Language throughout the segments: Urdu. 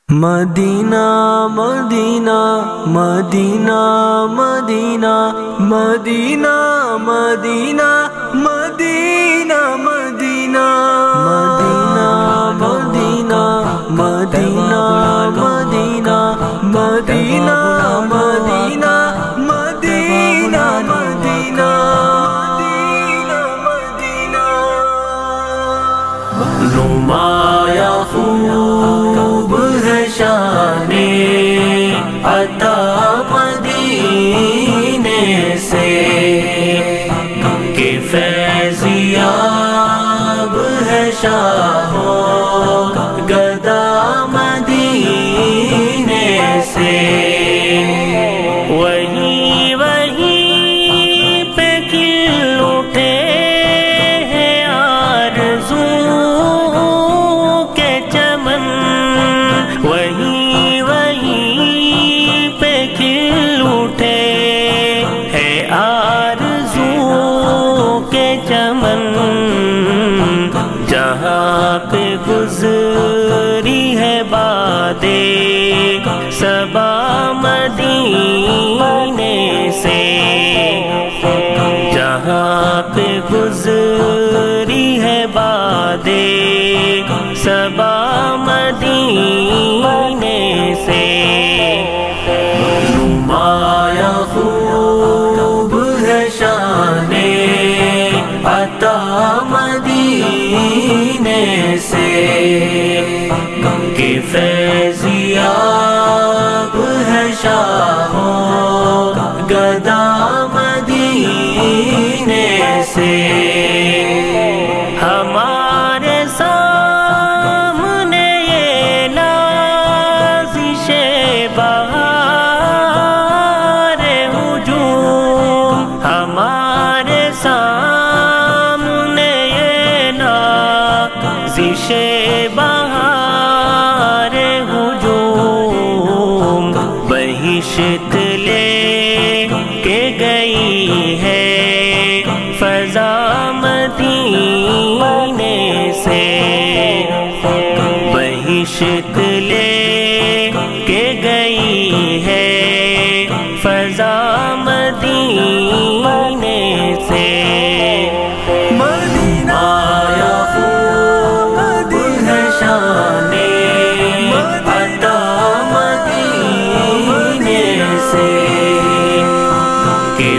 مدینہ مدینہ مدینہ مدینہ مدینہ مدینہ مدینہ مدینہ مدینہ مدینہ مدینہ مدینہ مدینہ مدینہ مدینہ نمایاں خوب ہے شان عطا مدینے سے کہ فیضیاب ہے شاہ و گدا مدینے سے وہیں پہ کھل اٹھے ہیں آرزو کے چمن وہیں پہ کھل اٹھے ہیں آرزو کے چمن جہاں پہ گزری ہے بادے صبا مدینے سے جہاں پہ گزری ہے بادے صبا مدینے سے نمایاں خوب ہے شان عطا مدینے سے کہ فیضیاب ہے شاہ و گدا مدینے سے ہمارے سامنے یہ نازش بہار ہجوم ہمارے سامنے یہ نازش بہار ہجوم بہشت لے کے گئی ہے فضا مدینے سے بہشت لے کے گئی ہے فضا مدینے سے مدینہ خوب ہے شان عطا مدینے سے کہ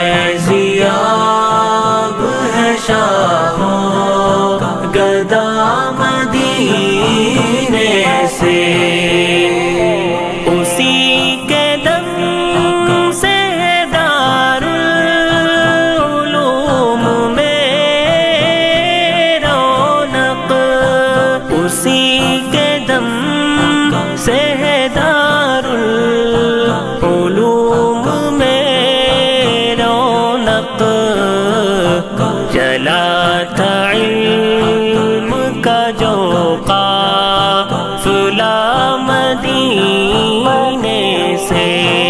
فیضیاب ہے شاہ و گدا مدینے سے اسی کے دم سے دارالعلوم میں رونق اسی کے دم سے دارالعلوم میں رونق چلا تھا علم کا جو قافلہ مدینے سے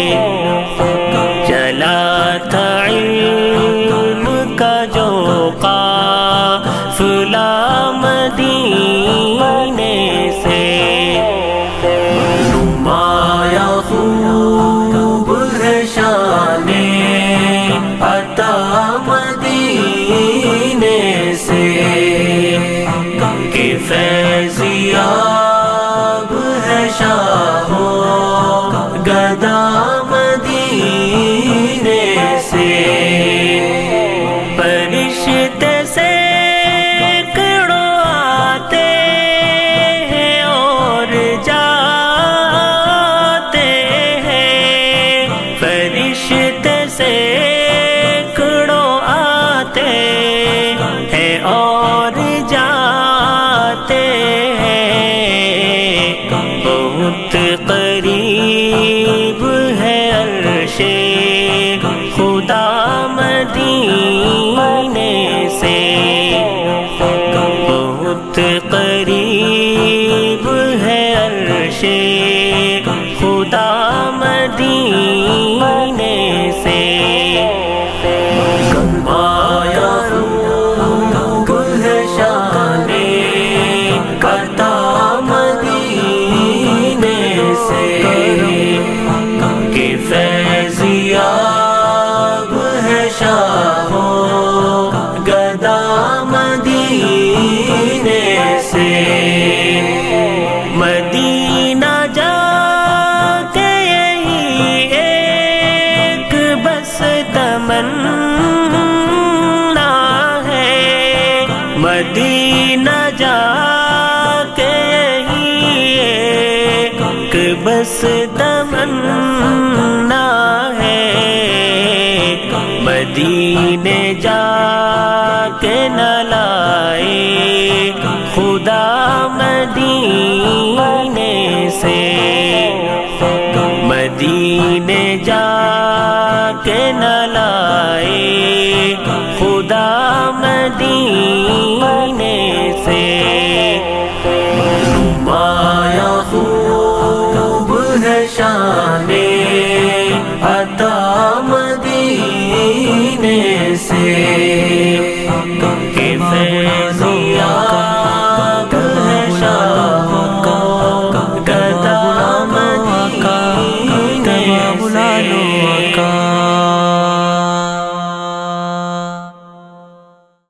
چلا تھا علم کا جو قافلہ مدینے سے نمایاں خوب ہے شان عطا مدینے سے کہ فیضیاب ہے شاہ و گدا مدینے سے فرشتے سینکڑوں آتے ہیں اور جاتے ہیں فرشتے سینکڑوں آتے ہیں اور جاتے ہیں بہت قریب ہے عرش خدا مدینے سے بہت قریب ہے عرش خدا مدینے سے نمایاں خوب ہے شان عطا مدینے ایک بس تمنا ہے مدینے جا کے نہ لائے خدا مدینے سے، مدینے جا